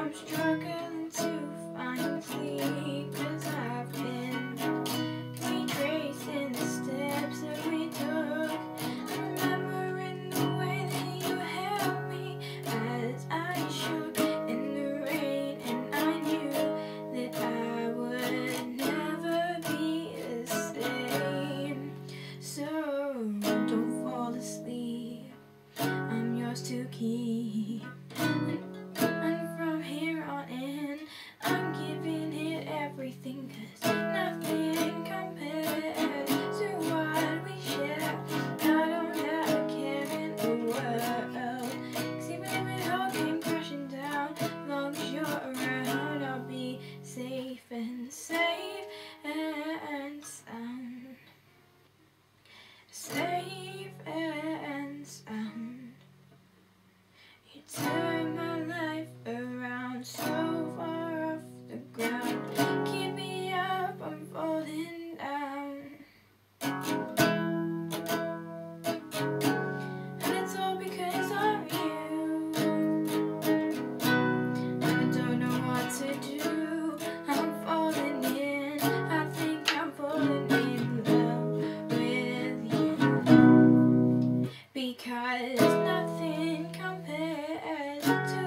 I'm struggling to find sleep, 'cause I've been retracing the steps that we took. Remembering the way that you held me as I shook in the rain, and I knew that I would never be the same. So don't fall asleep, I'm yours to keep. And from here on in, I'm giving it everything, 'cause nothing compares to what we share. I don't have a care in the world, 'cause even if it all came crashing down, as long as you're around, I'll be safe and sound. Safe and sound. You turn my life around, so far off the ground. Keep me up, I'm falling down. And it's all because of you. I don't know what to do, I'm falling in. I think I'm falling in love with you, because nothing compares to